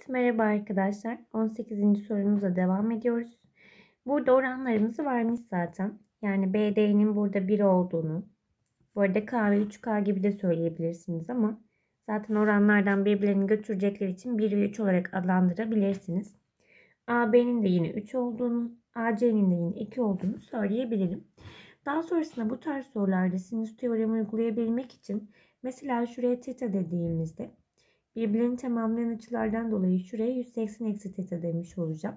Evet, merhaba arkadaşlar. 18. sorumuza devam ediyoruz. Burada oranlarımızı vermiş zaten. Yani BD'nin burada 1 olduğunu. Bu arada K ve 3K gibi de söyleyebilirsiniz ama zaten oranlardan birbirlerini götürecekleri için 1 ve 3 olarak adlandırabilirsiniz. AB'nin de yine 3 olduğunu, AC'nin de yine 2 olduğunu söyleyebilirim. Daha sonrasında bu tarz sorularda sinüs teoremi uygulayabilmek için mesela şuraya teta dediğimizde birbirini tamamlayan açılardan dolayı şuraya 180 eksi teta demiş olacağım.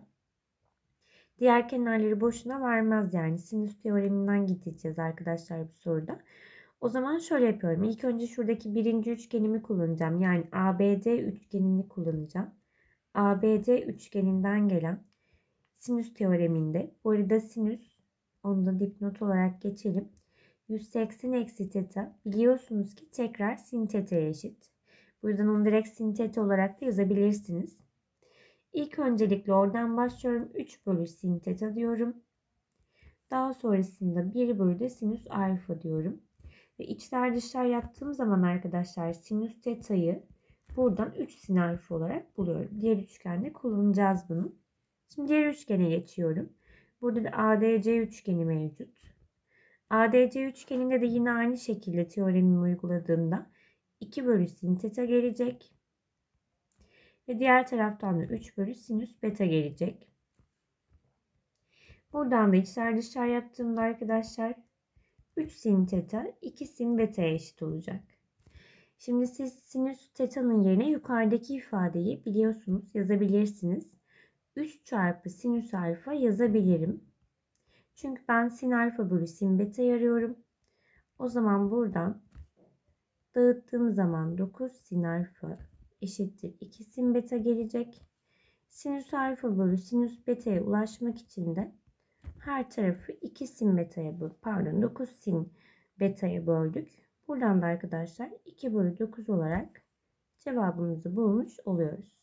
Diğer kenarları boşuna vermez yani. Sinüs teoreminden gideceğiz arkadaşlar bu soruda. O zaman şöyle yapıyorum. İlk önce şuradaki birinci üçgenimi kullanacağım. Yani ABD üçgenini kullanacağım. ABD üçgeninden gelen sinüs teoreminde. Bu arada sinüs, onu da dipnot olarak geçelim. 180 eksi teta biliyorsunuz ki tekrar sin teta'ya eşit. Bu yüzden onu direkt sin teta olarak da yazabilirsiniz. İlk öncelikle oradan başlıyorum. 3 bölü sin teta diyorum. Daha sonrasında 1 bölü de sinüs alfa diyorum. Ve içler dışlar yaptığım zaman arkadaşlar sinüs teta'yı buradan 3 sin alfa olarak buluyorum. Diğer üçgende kullanacağız bunu. Şimdi diğer üçgene geçiyorum. Burada da ADC üçgeni mevcut. ADC üçgeninde de yine aynı şekilde teoremimi uyguladığımda 2 bölü sin teta gelecek. Ve diğer taraftan da 3 bölü sinüs beta gelecek. Buradan da içler dışlar yaptığımda arkadaşlar 3 sin teta 2 sin beta'ya eşit olacak. Şimdi siz sinüs teta'nın yerine yukarıdaki ifadeyi biliyorsunuz yazabilirsiniz. 3 çarpı sinüs alfa yazabilirim. Çünkü ben sin alfa bölü sin beta arıyorum. O zaman buradan dağıttığım zaman 9 sin alfa eşittir 2 sin beta gelecek. Sinüs alfa bölü sinüs beta'ya ulaşmak için de her tarafı 2 sin beta'ya 9 sin beta'ya böldük. Buradan da arkadaşlar 2 bölü 9 olarak cevabımızı bulmuş oluyoruz.